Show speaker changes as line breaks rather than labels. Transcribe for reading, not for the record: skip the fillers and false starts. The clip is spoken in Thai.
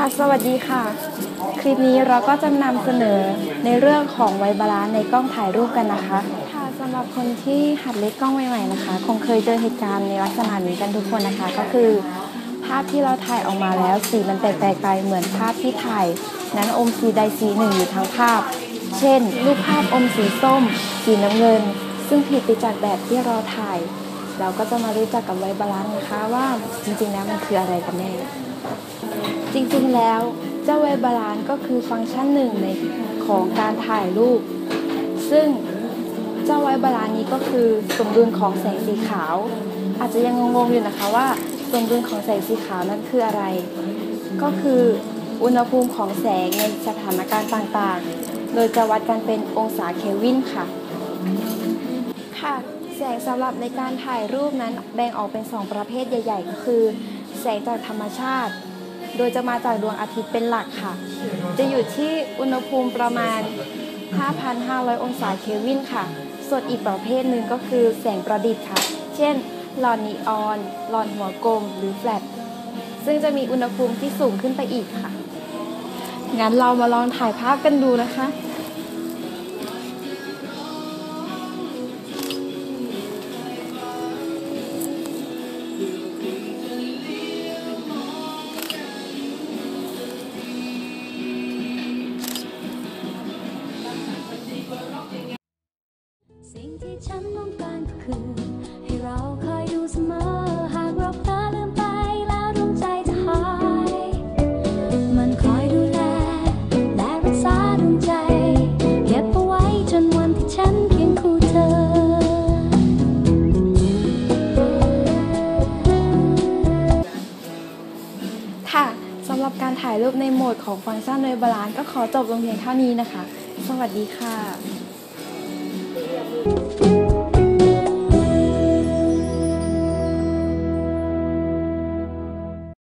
สวัสดีค่ะคลิปนี้เราก็จะนำเสนอในเรื่องของไวบาลานซ์ในกล้องถ่ายรูปกันนะคะค่ะสำหรับคนที่หัดเล่นกล้องใหม่ๆนะคะคงเคยเจอเหตุการณ์ในลักษณะนี้กันทุกคนนะคะก็คือภาพที่เราถ่ายออกมาแล้วสีมันแตกไปเหมือนภาพที่ถ่ายนั้นอมสีใดสีหนึ่งอยู่ทั้งภาพเช่นรูปภาพอมสีส้มสีน้ำเงินซึ่งผิดไปจากแบบที่เราถ่ายเราก็จะมารู้จักกับไวบาลานซ์นะคะว่าจริงๆแล้วมันคืออะไรกันแน่จริงๆแล้วเจ้าไวบาลานซ์ก็คือฟังก์ชันหนึ่งในของการถ่ายรูปซึ่งเจ้าไวบาลานซ์นี้ก็คือสมดุลของแสงสีขาวอาจจะยังงงๆอยู่นะคะว่าสมดุลของแสงสีขาวนั้นคืออะไรก็คืออุณหภูมิของแสงในสถานการณ์ต่างๆโดยจะวัดกันเป็นองศาเคลวินค่ะแสงสำหรับในการถ่ายรูปนั้นแบ่งออกเป็น2ประเภทใหญ่ๆก็คือแสงจากธรรมชาติโดยจะมาจากดวงอาทิตย์เป็นหลักค่ะจะอยู่ที่อุณหภูมิประมาณ 5,500 องศาเคลวินค่ะส่วนอีกประเภทหนึ่งก็คือแสงประดิษฐ์ค่ะเช่นหลอดนีออนหลอดหัวกลมหรือแฟลชซึ่งจะมีอุณหภูมิที่สูงขึ้นไปอีกค่ะงั้นเรามาลองถ่ายภาพกันดูนะคะ
สิ่งที่ฉันต้องการก็คือให้เราคอยดูเสมอหากเราเผลอลืมไปแล้วดวงใจจะหายมันคอยดูแลและรักษาดวงใจเก็บเอาไว้จนวันที่ฉันเคียงคู่เธอ
ค่ะสำหรับการถ่ายรูปในโหมดของฟังก์ชันไวบาลานซ์ก็ขอจบลงเพียงเท่านี้นะคะสวัสดีค่ะ